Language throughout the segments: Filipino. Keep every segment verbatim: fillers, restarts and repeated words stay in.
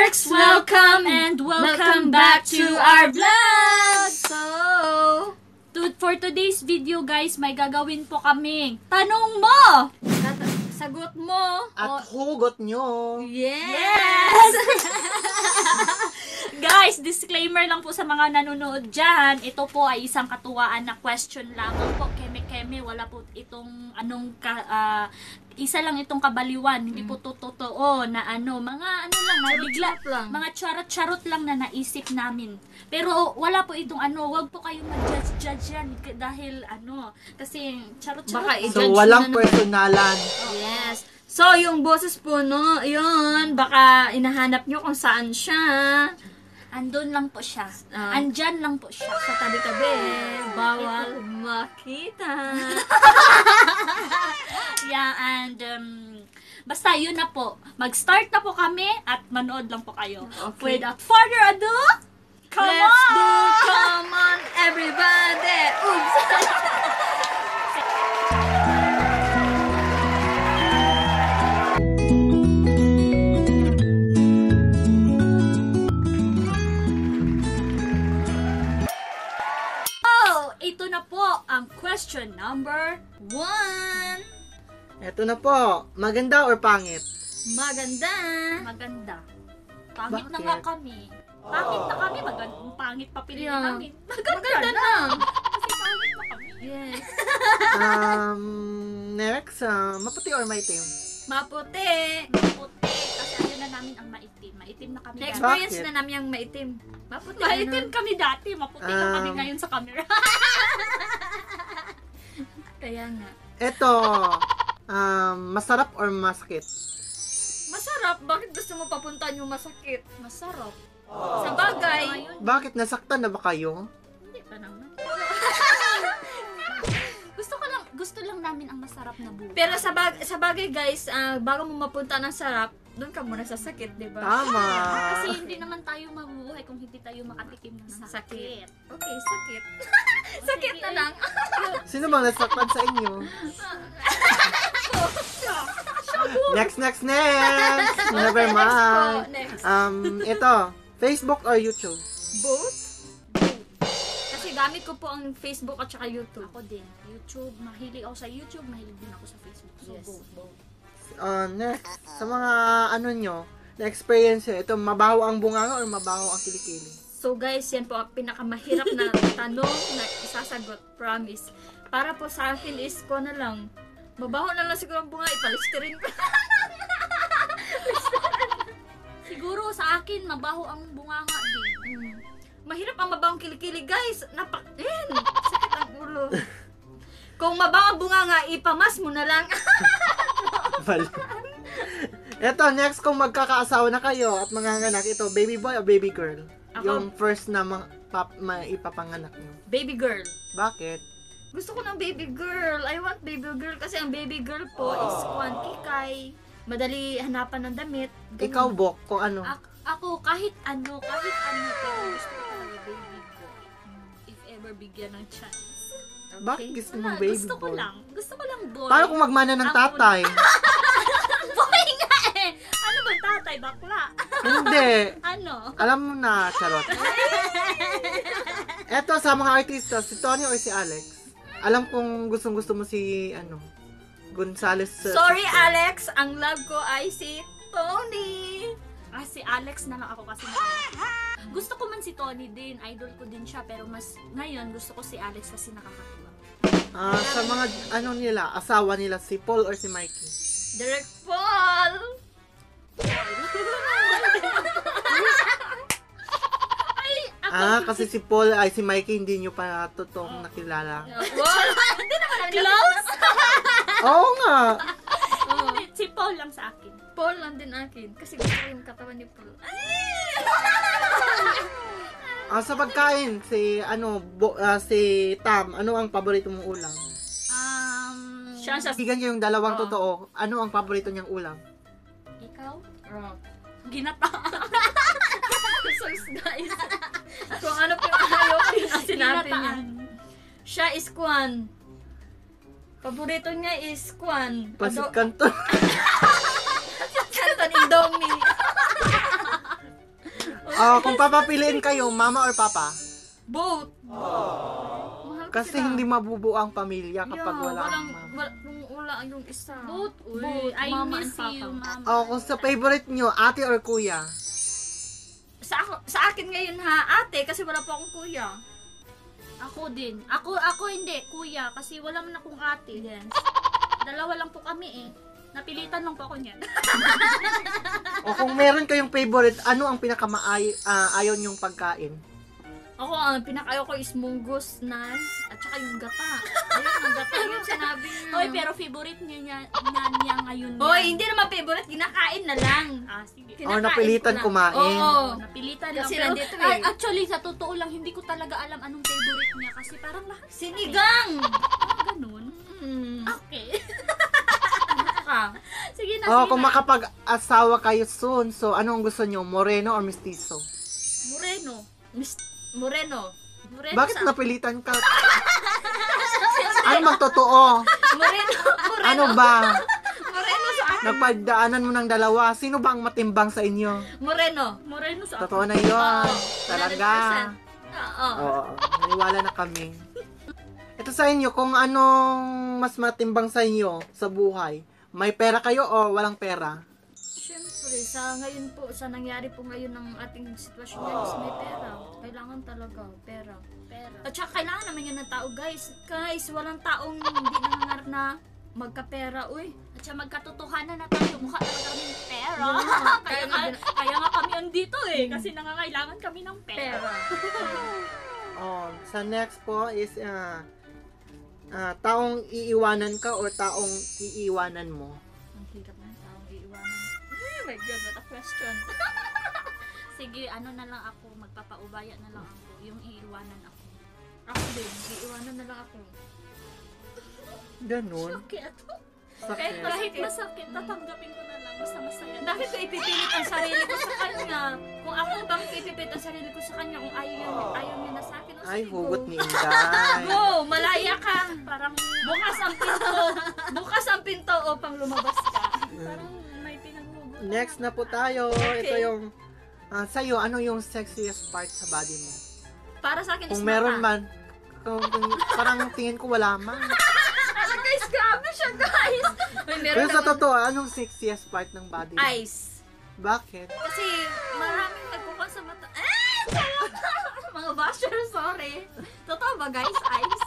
Nerks, welcome and welcome back to our vlog! So, to, for today's video guys, may gagawin po kaming tanong mo! sagot mo. At o, hugot nyo. yes! Guys, disclaimer lang po sa mga nanonood dyan. Ito po ay isang katuwaan na question lamang po. Keme-keme, wala po itong anong ka, ah, isa lang itong kabaliwan. Hindi po to totoo na ano, mga ano lang, na bigla, Charot lang. mga charot-charot lang na naisip namin. Pero wala po itong ano, wag po kayong mag-judge-judge yan dahil ano, kasi charot-charot. Baka lang. So, i-judge walang na naman. personalan. Yes. So, yung boses po, no, yun, baka inahanap nyo kung saan siya. Andun lang po siya. Ah. Andyan lang po siya. Sa tabi-tabi, bawal makita. Yeah, and um, basta yun na po. Mag-start na po kami at manood lang po kayo. Okay. Without further ado, come Let's on! do, come on, everybody! Oops! Oh, ito na po ang question number One, Eto na po. Maganda or pangit? maganda. maganda. Pangit na Bakit? nga kami. Pangit na kami. Maganda. Pangit pa pinili Yeah. namin. Maganda, Maganda na. na. Kasi pangit na kami. Yes. Um, next, uh, maputi or maitim? Maputi. Puti. Kasi ayun na namin ang maitim. Maitim na kami dati. Na-experience Bakit? na namin yung maitim. Maputi. Maitim kami dati. Maputi na kami Um, ngayon sa camera. Kaya nga. Eto, um, masarap or masakit? Masarap. Bakit gusto mo papuntahan yung masakit? Masarap. Sa bagay. Ayun. Bakit nasaktan na ba kayo? Hindi pa naman. gusto ko lang, gusto lang namin ang masarap na buhay. Pero sa, bag sa bagay guys, ah, bago mo mapunta ng sarap, doon ka muna sa sakit, di ba? Tama. Kasi hindi naman tayo mabuhay kung hindi tayo makatikim ng sakit. Sakit. Okay, sakit. O, sakit sige, na ay, lang. Sino bang nasaktan sa inyo? Next, next, next! Never Okay, next mind. po, next. Um, ito, Facebook or YouTube? Both? Kasi gamit ko po ang Facebook at saka YouTube. Ako din. YouTube. Mahilig ako sa YouTube. Mahilig din ako sa Facebook. So, Yes. both, both. Uh, next, sa mga ano nyo, na-experience nyo, ito, mabaho ang bunganga or mabaho ang kilikili? So guys, yan po ang pinakamahirap na tanong na isasagot. Promise. Para po sa akin is ko na lang. Mabaho na lang siguro ang bunga. Ipalisterin ko. Siguro sa akin, mabaho ang bunganga din. Mm. Mahirap ang mabawang kilikili, guys. Napak... Yan. Sakit ang ulo. Kung mabawang bunga nga, ipamas mo na lang. Ito, next, kung magkakaasawa na kayo at manganganak, ito, baby boy o baby girl? Ako. Yung first na ma- pap- maipapanganak nyo. Baby girl. Bakit? Gusto ko ng baby girl. I want baby girl kasi ang baby girl po is kwan kikay. Madali hanapan ng damit. Ganun. Ikaw, Bok, kung ano? Ak- ako, kahit ano, kahit ano, pero gusto ko talaga baby boy. If ever bigyan ng chance. Okay. Bakit gusto mo Wala, baby gusto ko boy? lang. Gusto ko lang boy. Paano kung magmana ng Ang tatay? boy nga eh! Ano ba tatay? Bakla? Hindi. Ano? Alam mo na, charot. Eto, sa mga artista, si Tony or si Alex? Alam kong gustong gusto mo si, ano, Gonzales. uh, Sorry, sister. Alex. Ang love ko ay si Tony. Ah, si Alex na lang ako kasi na gusto ko man si Tony din. Idol ko din siya. Pero mas ngayon, gusto ko si Alex kasi nakakatuwa. Ah, sa mga, ano nila, asawa nila, si Paul or si Mikey? Direct Paul. Ay, ako. Ah, kasi si Paul, ay si Mikey, hindi nyo pa totoong nakilala. Wow. Hindi naman namin Close? Oo nga. Oh, Si Paul lang sa akin. Paul lang din akin. Kasi gusto ko yung katawan ni Paul. Ah, sa pagkain, si, ano, bo, ah, si Tam, ano ang paborito mong ulam? Um, Siya sa... Bigyan nyo yung dalawang Oh. totoo, ano ang paborito niyang ulam? ikaw? Oh. Ginata. So guys, kung ano po yung ayaw ko yung sinabi niya. Ginataan. Siya is Kwan. Paborito niya is Kwan. Pasit Ado- Canton. Canton Indomie. Oh, kung papapiliin kayo, mama or papa? Both. Mahal ko Kasi sila. hindi mabubuo ang pamilya kapag Yeah, wala ang walang, mama. wala, kung wala yung isa. Both. Uy, Both, I mama miss and you, papa. mama. Oh, kung sa favorite nyo, ate or kuya? Sa, ako, sa akin ngayon ha, ate, kasi wala pa akong kuya. Ako din. Ako ako hindi, kuya. Kasi wala man akong ate. Yes. Dalawa lang po kami eh. Napilitan lang po ako niyan. O kung meron kayong favorite, ano ang pinakama-ayaw nyong pagkain? Ako, ang pinakayo ko is munggus, nan, at saka yung gata. Ayun, ang gata yung sinabi niya. Hoy, pero favorite niya niya, niya, niya ngayon. Hoy, yan. hindi naman favorite, kinakain na lang. Ah, sige. O Kinakain napilitan ko lang. kumain? Oo. Napilitan Kasi lang. nandito Pero, eh. ah, actually, sa totoo lang, hindi ko talaga alam anong favorite niya. Kasi parang lahat. Sinigang! Ah, ganun. Hmm. Okay. Ka. Sige na, Oh, sige kung na. makapag-asawa kayo soon, so ano ang gusto nyo? Moreno or mestizo? Moreno. Miss Moreno. Moreno Bakit sa... napilitan ka? Ano magtotoo? Moreno. Moreno. Ano ba? Moreno sa akin. Nagpagdaanan mo ng dalawa, sino ba ang matimbang sa inyo? Moreno. Moreno sa... Totoo na yun. Oo. Talaga. one hundred percent. Oo. Oo, naniwala na kami. Ito sa inyo, kung anong mas matimbang sa inyo sa buhay, may pera kayo o walang pera? Siyempre, sa ngayon po, sa nangyari po ngayon ng ating sitwasyon guys, may pera. Kailangan talaga, pera. Pera. At saka kailangan naman yan ng tao, guys. Guys, walang taong hindi nangangarap na magkapera, uy. At siya magkatotohanan na tayo. Mukha talaga kami ng pera. Yeah. kaya, Kaya nga, nga- kaya nga kami andito eh. Kasi nangangailangan kami ng pera. Pera. Oh, sa next po is ah ah, taong iiwanan ka or taong iiwanan mo? Ang hirap ng taong iiwanan. Oh my God, what a question. Sige, ano na lang ako. Magpapaubaya na lang ako. Yung iiwanan ako. Ako din, iiwanan na lang ako. Ganun. Sakit. Sakit. Kahit kahit masakit, tatanggapin ko na lang. Basta masaya. Bakit ko ipipilit ang sarili ko sa kanya? Kung ako, bakit ko ipipilit ang sarili ko sa kanya kung ayaw niya, ayaw niya na sa akin? O, Ay, sige, go. hugot ni Inday. Go! Malaya ka! Parang, Bukas ang pinto! Bukas ang pinto upang lumabas ka. parang may pinaghugot. Next na po tayo. Okay. Ito yung ah, sa'yo, ano yung sexiest part sa body mo? Para sa akin is Kung meron mata. man, kung, kung, parang tingin ko wala man. Ah, guys, grabe siya, guys! May meron Pero sa naman totoo, anong sexiest part ng body mo? eyes. Bakit? Kasi maraming nagkukuha sa mata. Eh! Mga basher, sorry. Totoo ba, guys? Eyes?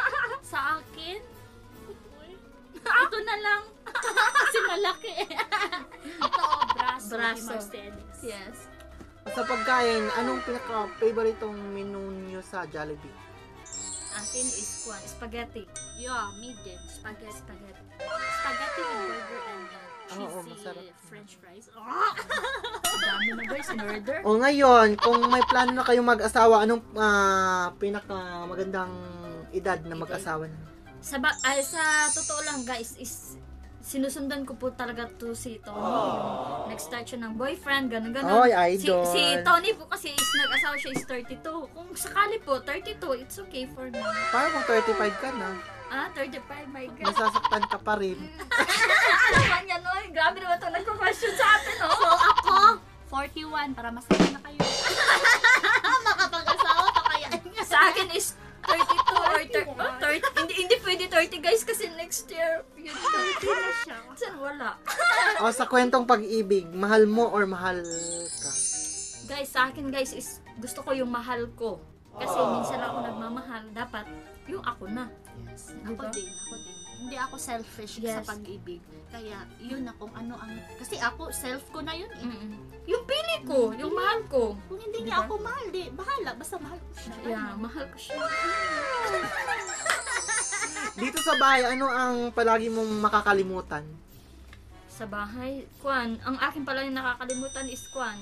Sa akin, uy, ito na lang. Kasi malaki eh. Ito, braso. Braso. Ni Mercedes. Yes. Sa pagkain, anong pinaka-favoritong menu nyo sa Jollibee? Akin is kwan, spaghetti. Yeah, me din. Spaghetti. Spaghetti. Spaghetti with burger and uh, cheesy Oo, masarap. french fries. Ah! Dami na guys, in order. O ngayon, kung may plano na kayong mag-asawa, anong ah, pinaka-magandang edad na mag-asawa na? Sa, ba- ay, sa totoo lang guys, is sinusundan ko po talaga to si Tony. Yung nag-start siya ng boyfriend, gano'n gano'n. Oy, idol. Si, si Tony po kasi is nag-asawa siya is thirty-two. Kung sakali po, thirty-two, it's okay for me. Parang kung thirty-five ka na, Ah, thirty-five, my God. nasasaktan ka pa rin. Ano ba niya, no? Grabe naman ito nagko-question sa atin, no? So ako, forty-one para masaya na kayo. Makapag-asawa pa kaya niya. Sa akin is thirty-two or thirty. Oh, thirty. Hindi, hindi pwede thirty guys kasi next year, yun, thirty na siya. Saan wala? O sa kwentong pag-ibig, mahal mo or mahal ka? Guys, sa akin guys is gusto ko yung mahal ko. Kasi minsan lang ako nagmamahal, dapat yung ako na. Yes. Diba? Ako din, ako din. Hindi ako selfish sa Yes. pag-ibig. Kaya, yun na kung ano ang... Kasi ako, self ko na yun eh. Mm-mm. Yung pili ko, yung mahal ko. Kung hindi Diba? niya ako mahal, di, bahala. Basta mahal ko siya. Yeah, mahal ko siya. Dito sa bahay, ano ang palagi mong makakalimutan? Sa bahay, Kwan, ang akin pala yung nakakalimutan is Kwan.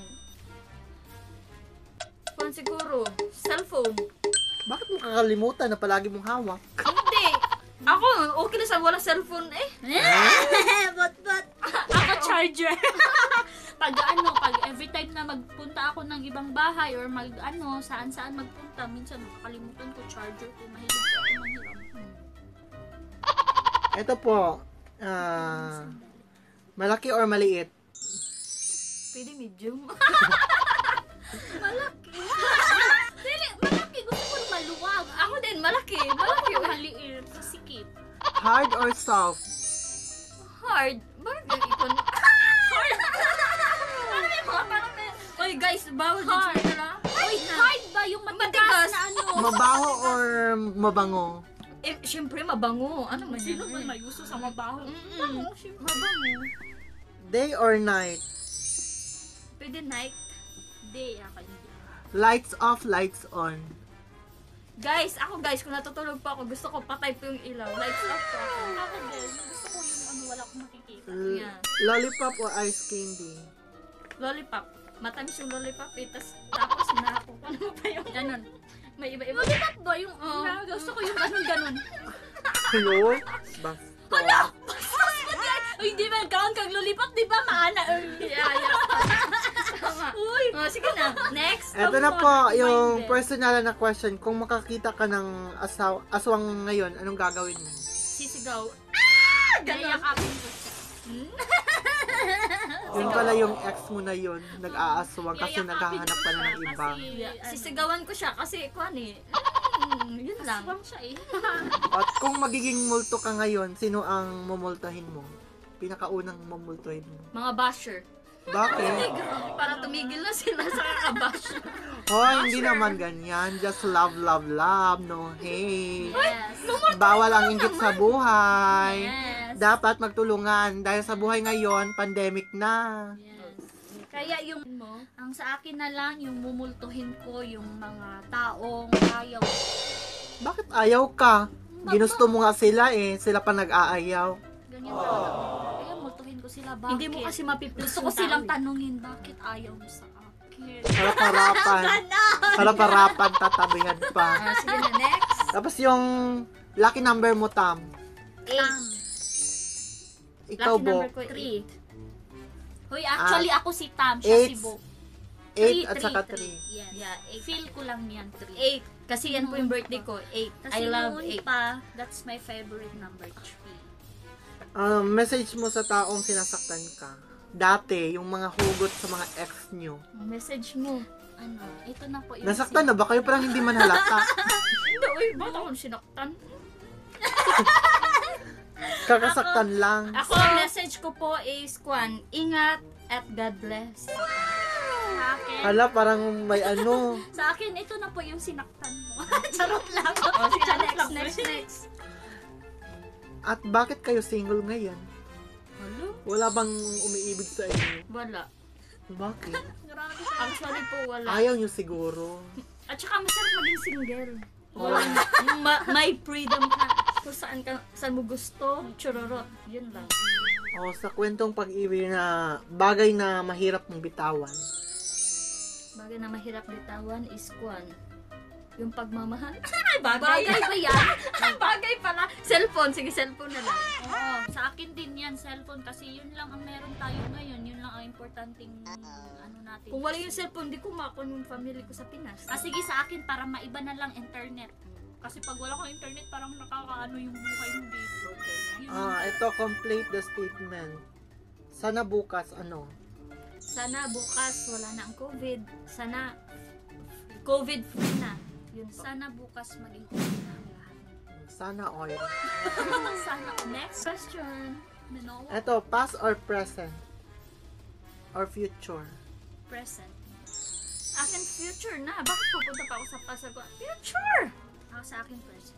Kwan siguro, cellphone. Bakit mo kakalimutan na palagi mong hawak? Hindi. Ako, okay na sa walang cellphone eh. but, but, ako charger. Pag ano, pag every time na magpunta ako ng ibang bahay or mag ano, saan-saan magpunta, minsan nakakalimutan ko charger ko. Mahilig ko ako manghiram. Ito po, ah, malaki or maliit? Pwede medium. Malaki. Dili, malaki. Gusto ko yung maluwag. Ako din, malaki. Malaki Malaki. yung maliit. Masikip. Hard or soft? Hard. Bakit yung ikon? Ano yung mga parang may... Oy guys, bawal din Hard. sila. Uy, hard ba yung matigas Matigas. na ano? Mabaho or mabango? Eh, syempre mabango. Ano man Sino yan? ba may gusto sa mabaho? Mm-mm. Mabango, syempre. Mabango. Day or night? Pwede night. Day, ako hindi. Lights off, lights on. Guys, ako guys, kung natutulog pa ako, gusto ko patay po yung ilaw. Lights off pa ako. Ako din. Gusto ko yung ano, wala akong makikita. L- Yeah. Lollipop or ice candy? Lollipop. Matamis yung lollipop eh. Tas, tapos nakakuha mo pa yung ganun. May iba-iba. Lollipop ba yung... Oo. na, gusto ko yung ganun-ganun. Ayun. Basta. Uy, di ba kaon kag lollipop, di ba maana? Uy. Yeah, yeah. Tama. Uy. Oh, sige na. Next. Eto na Ako, po, open-minded. yung personal na question. Kung makakita ka ng asaw aswang ngayon, anong gagawin mo? Sisigaw. Ah! Ganun. Nayakapin ko siya. Yun pala yung ex mo na yun, nag-aaswang kasi Yayakapin naghahanap ko pa na siya ng iba. kasi, Yeah. ano, Sisigawan ko siya kasi kuan eh. Mm, yun lang. aswang siya eh. At kung magiging multo ka ngayon, sino ang mumultahin mo? Pinakaunang mumultuhin mo. Mga basher. Bakit? Para tumigil na sila sa kakabash. Hoy, hindi naman ganyan. Just love, love, love. No hate. Yes. Bawal ang inggit sa buhay. Yes. Dapat magtulungan. Dahil sa buhay ngayon, pandemic na. Yes. Kaya yung ang sa akin na lang yung mumultuhin ko yung mga taong ayaw. Bakit ayaw ka? Ginusto mo nga sila eh. Sila pa nag-aayaw. Ganyan talaga. Kaya multuhin ko sila. Bakit? Hindi mo kasi mapiplis Gusto ko silang tanungin, bakit ayaw mo sa akin? Harap-harapan. Harap-harapan, tatabihan pa. Ah, sige na, next. Tapos yung lucky number mo, Tam. Tam. Ikaw, Lucky Bo. number ko, Three. eight. Hoy, actually ako si Tam, siya eight. si Bo. eight at Three, saka three, three. three. Yes. Yeah, eight. Feel ko lang yan, three. Eight. Kasi yan po yung birthday ko. Eight. Kasi I love noon eight. pa, that's my favorite number, three. Um, message mo sa taong sinasaktan ka. Dati, yung mga hugot sa mga ex nyo. Message mo. Ano, ito na po yung... Nasaktan na ba kayo? Parang hindi man halata. Hindi, uy, ba't ako sinaktan? Kakasaktan lang. Ako, message ko po is, Kwan, ingat at God bless. Sa akin, Hala, parang may ano. sa akin, ito na po yung sinaktan mo. Charot lang. O, sige, Charot next, lang. next, next. At bakit kayo single ngayon? Hello? Wala bang umiibig sa inyo? Wala. Bakit? Grabe ka. Actually po, wala. Ayaw nyo siguro. At saka masarap maging single. Walang, ma- may freedom ka. Kung saan ka, saan mo gusto, churorot. Yun lang. O, sa kwentong pag-ibig na bagay na mahirap mong bitawan. Bagay na mahirap bitawan is Kwan. Yung pagmamahal. Bagay ba yan? Bagay pala. Cellphone. Sige, cellphone na lang. Oo, sa akin din yan, cellphone. Kasi yun lang ang meron tayo ngayon. Yun lang ang importanteng ano natin. Kung wala yung cellphone, di ko makon yung family ko sa Pinas. Ah, sige sa akin, para maiba na lang internet. Kasi pag wala kang internet, parang nakakaano yung buhay mo dito. Yun. Ah, ito, complete the statement. Sana bukas, ano? Sana bukas wala na ang COVID. Sana COVID free na. Yun po. Sana bukas maging okay na ang lahat. Sana oil. Sana. Next question. Manoa. Ito, past or present? Or future? Present. Akin future na. Bakit pupunta pa ako sa pasagot? Future! Ako sa akin, present.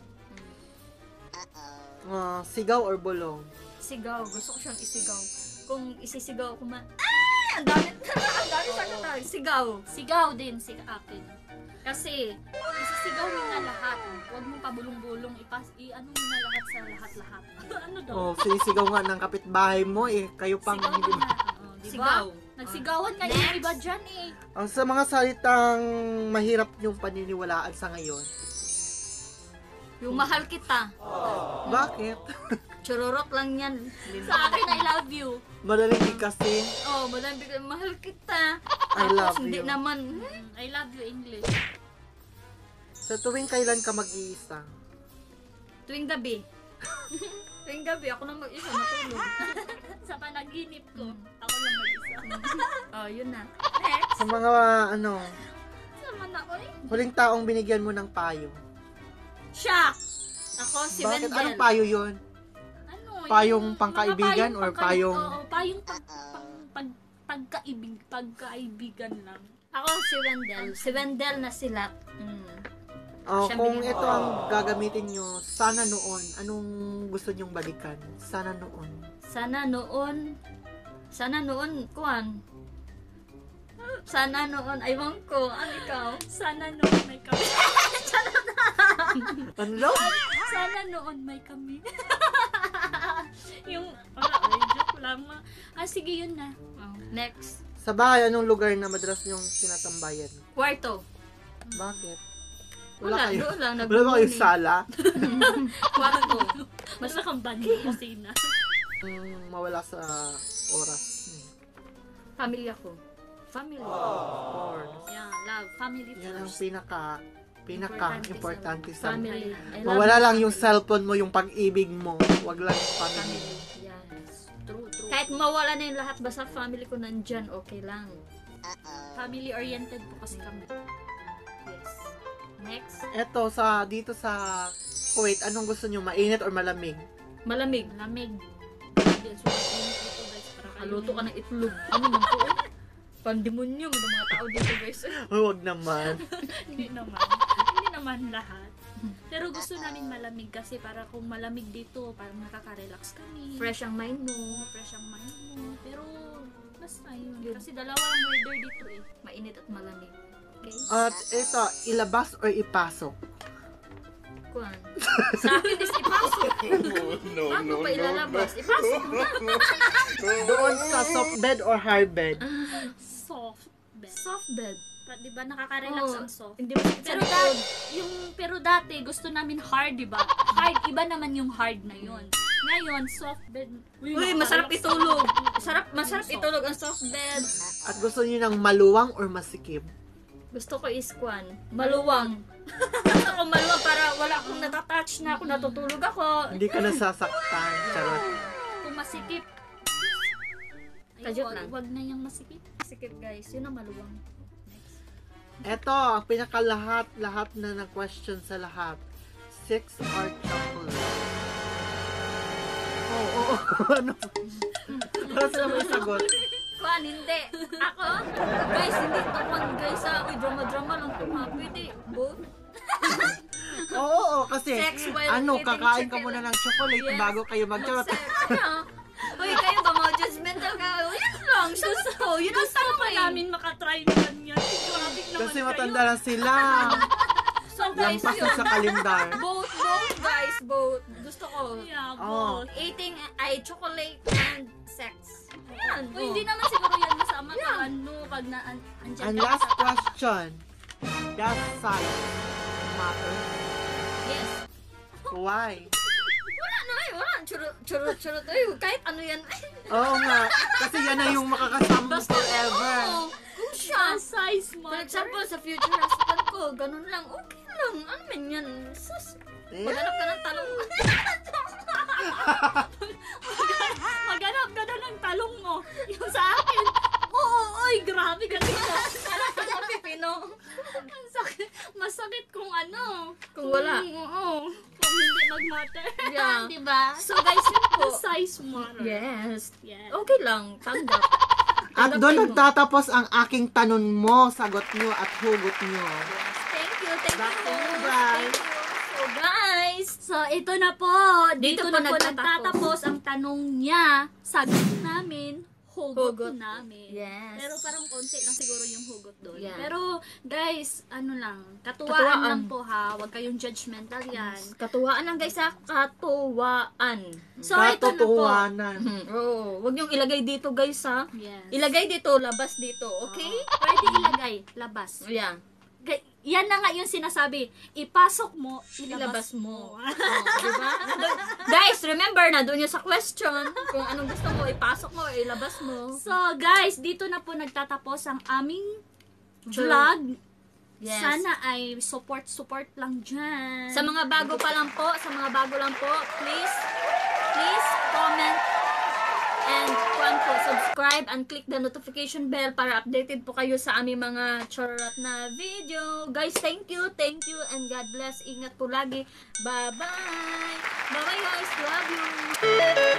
Ah, sigaw or bulong? Sigaw. Gusto ko siyang isigaw. Kung isisigaw ko ma... Ah! Ang dami, ang dami sa katawag. Sigaw. Sigaw din si akin. Kasi, isisigaw mo na lahat. Huwag mo pabulong-bulong. Ipas, i-ano mo na lahat sa lahat-lahat. ano daw? Oh, sinisigaw nga ng kapitbahay mo eh. Kayo pang Sigaw hindi mo na. Oh, diba? Sigaw. Nagsigawan kayo yung iba dyan eh. Ang sa mga salitang mahirap yung paniniwalaan sa ngayon. Yung mahal kita. Bakit? Churorot lang yan. Sa akin, I love you. Madaling kasi. Oh, madami ka. Mahal kita. I love Tapos, hindi you. naman. Mm, I love you, English. Sa tuwing kailan ka mag-iisa? Tuwing gabi. Tuwing gabi, ako na mag-isa, matulog. Sa panaginip ko, Mm. ako lang mag-isa. Oh, yun na. Next. Sa mga, ano, Sama na, oy. huling taong binigyan mo ng payo. Siya! Ako, si Bakit? Wendell. Anong payo yun? Ano, Payong yung pangkaibigan mga or pangkai- payong- Oo, payong pag, pag, pag, pagkaibig, pagkaibigan lang. Ako, si Wendell. Si Wendell na sila. Mm. Oh, Siya kung binigyan ito ko. ang gagamitin nyo, sana noon, anong gusto nyong balikan? Sana noon. Sana noon, sana noon, kuan. Sana noon, aywan ko, ano ikaw? Sana noon may kami. Ano daw? Sana noon may kami. yung, wala, ay, joke lang. ma- Ah, sige, yun na. Oh, next. Sa bahay, anong lugar na madalas nyong tinatambayan? Kwarto. Bakit? Wala, Wala kayo? doon lang. Wala ba kayo nagmumuni. sala? Kwarto. Basta kang bandi kusina. Mm, mawala sa oras. Hmm. Pamilya ko. Family. Of course. Yeah, love, family Yan ang first. pinaka pinaka importante sa Family. I love mawala my lang yung family. cellphone mo, yung pag-ibig mo. Wag lang yung family. Family. Yes. True, true. Kahit mawala na yung lahat, basta family ko nandyan, okay lang. Family-oriented po kasi kami. Yes. Next. Eto, sa, dito sa Kuwait, anong gusto nyo? Mainit or malamig? Malamig. Lamig. Grabe, so, init dito, guys, para kayo- Haluto ka ng itlog. Ano man po eh? Pandemonyo mo ng mga tao dito, guys. Oh, wag naman. Hindi naman. Hindi naman lahat. Pero gusto namin malamig kasi para kung malamig dito, parang nakaka-relax kami. Fresh ang mind mo. Fresh ang mind mo. Pero, basta yun. Kasi dalawa lang weather dito eh. Mainit at malamig. Okay? At ito, ilabas or ipasok? Kuan. Sa akin is ipasok. No, Bago no, pa no, ilalabas, ipasok mo na. Doon sa soft bed or hard bed? Soft bed. Soft bed. Pa, di ba nakaka-relax Oo. ang soft? Hindi mo sakit sa Pero likod. dati, yung, pero dati, gusto namin hard, di ba? Hard, iba naman yung hard na yun. Ngayon, soft bed. Uy, masarap nakaka-relax itulog. ako. Masarap, masarap Soft. itulog ang soft bed. At gusto nyo ng maluwang or masikip? Gusto ko is kuan, maluwang. Gusto ko maluwang para wala akong natatouch na ako, natutulog ako. Hindi ka nasasaktan. Charot. Kung masikip. Ay, Kadyot wag, lang. wag na yung masikip. Sikip guys, yun ang maluwang. Eto, ang pinakalahat, lahat na na-question sa lahat. Six or chocolate? Oo, oo, ano? Para sila may sagot. Kuan, hindi. Ako? Guys, hindi to kuan guys ha. Uy, drama-drama lang ito ha. Pwede, both. Oo, oo, kasi Sex while ano, eating kakain ka chicken. muna ng chocolate Yes. bago kayo mag-charot. Sex, ano? Uy, kayo ba mga judgmental ka? Yun lang, sagot ko. Yun ang Gusto tanong pa eh. namin makatry naman yan. Grabe naman Kasi kayo. matanda na sila. So guys, Lampas na yun. sa kalendar. Both, both guys, both. Gusto ko. Yeah, Oh. both. Eating ay chocolate and sex. Ayan. O, hindi naman siguro yan masama Yeah. kung ano, pag na, an, andyan And ka last sa- question. Does size matter? Yes. Why? Wala na eh. Wala. Churot, churot, churot. Ay, kahit ano yan. Oo nga. Kasi yan na yung makakasama mo Basta, forever. oo. Kung siya, Ah, size mo. for example, sa future husband ko, ganun lang, okay lang. Ano man yan? Sus, Eh? maghanap ka ng talong. Maghanap ka na ng talong mo. Yung sa akin. Oo, oy, grabe ka dito. Hanap ka ng pipino. Ang sakit. Masakit kung ano. Kung wala. Oo. Kung hindi mag-matter. Yeah. Di ba? So guys, yun po. The size matter. Yes. Yes. Okay lang, tanggap. At doon nagtatapos ang aking tanong mo, sagot nyo at hugot nyo. Thank you, thank Back to you. you, guys. Thank you. So guys, So, ito na po. Dito, Dito po na po nagtatapos. nagtatapos ang tanong niya. Sagot namin. Hugot, Hugot. namin. Yes. Pero parang konti lang siguro yung hugot doon. Yeah. Pero, guys, ano lang, katuwaan, Katuwaan. lang po ha. Huwag kayong judgmental yan. katuwaan lang guys ha, katuwaan. So, ito na po. Katotohanan. Hmm. Oo, wag niyong ilagay dito guys ha. Yes. Ilagay dito, labas dito, okay? Pwede ilagay, labas. Yeah. Ga- Yan na nga yung sinasabi. Ipasok mo, Ilabas ilabas, mo. mo. Oh, diba? Nandun- guys, remember, na doon yung sa question. Kung anong gusto mo, ipasok mo, ilabas mo. So, guys, dito na po nagtatapos ang aming Sure. vlog. Yes. Sana ay support-support lang dyan. Sa mga bago pa lang po, sa mga bago lang po, please, please comment And kuan po, subscribe and click the notification bell para updated po kayo sa aming mga charot na video. Guys, thank you, thank you, and God bless. Ingat po lagi. Bye-bye. Bye-bye guys. Love you.